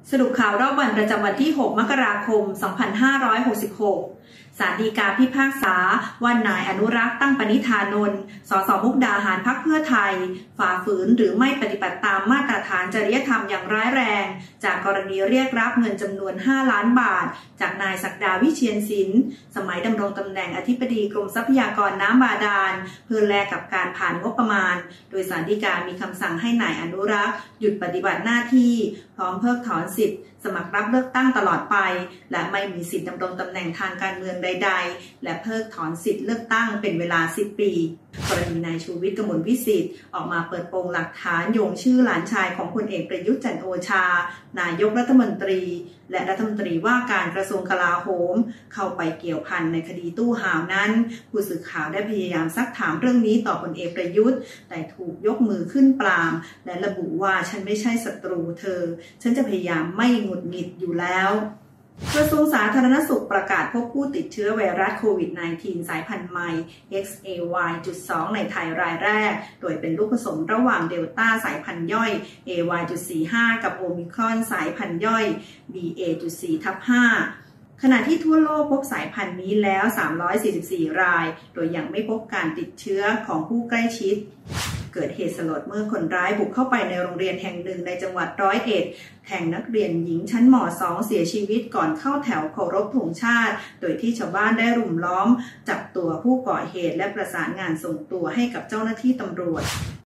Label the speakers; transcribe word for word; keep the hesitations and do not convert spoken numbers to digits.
Speaker 1: สรุปข่าวรอบวันประจำวันที่ หก มกราคม สองพันห้าร้อยหกสิบหก ศาลฎีกาพิพากษาว่านายอนุรักษ์ตั้งปณิธานนท์ สสมุกดาหารพรรคเพื่อไทยฝ่าฝืนหรือไม่ปฏิบัติตามมาตรฐานจริยธรรมอย่างร้ายแรงจากกรณีเรียกรับเงินจำนวน ห้า ล้านบาทจากนายศักดาวิเชียรศิลป์สมัยดำรงตำแหน่งอธิบดีกรมทรัพยากรน้ำบาดาลเพื่อแลกกับการผ่านงบประมาณโดยศาลฎีกามีคำสั่งให้นายอนุรักษ์หยุดปฏิบัติหน้าที่พร้อมเพิกถอนสิทธิ์สมัครรับเลือกตั้งตลอดไปและไม่มีสิทธิดำรงตำแหน่งทางการเมืองใดๆและเพิกถอนสิทธิเลือกตั้งเป็นเวลาสิบปีกรณีนายชูวิทย์กมลวิสิทธิ์ออกมาเปิดโปงหลักฐานโยงชื่อหลานชายของพลเอกประยุทธ์จันทร์โอชานายกรัฐมนตรีและรัฐมนตรีว่าการกระทรวงกลาโหมเข้าไปเกี่ยวพันในคดีตู้ห่าวนั้นผู้สื่อข่าวได้พยายามซักถามเรื่องนี้ต่อพลเอกประยุทธ์แต่ถูกยกมือขึ้นปรามและระบุว่าฉันไม่ใช่ศัตรูเธอฉันจะพยายามไม่หงุดหงิดอยู่แล้วกระทรวงสาธารณสุขประกาศพบผู้ติดเชื้อไวรัสโควิด สิบเก้า สายพันธุ์ใหม่ เอ็กซ์ เอ วาย จุด สอง ในไทยรายแรกโดยเป็นลูกผสมระหว่างเดลต้าสายพันธุ์ย่อย เอ วาย จุด สี่ห้า กับโอมิครอนสายพันธุ์ย่อย บี เอ จุด สี่ ทับ ห้า ขณะที่ทั่วโลกพบสายพันธุ์นี้แล้วสามร้อยสี่สิบสี่รายโดยยังไม่พบการติดเชื้อของผู้ใกล้ชิดเกิดเหตุสลดเมื่อคนร้ายบุกเข้าไปในโรงเรียนแห่งหนึ่งในจังหวัดร้อยเอ็ดแทงนักเรียนหญิงชั้นม สอง เสียชีวิตก่อนเข้าแถวเคารพธงชาติโดยที่ชาวบ้านได้รุมล้อมจับตัวผู้ก่อเหตุและประสานงานส่งตัวให้กับเจ้าหน้าที่ตำรวจ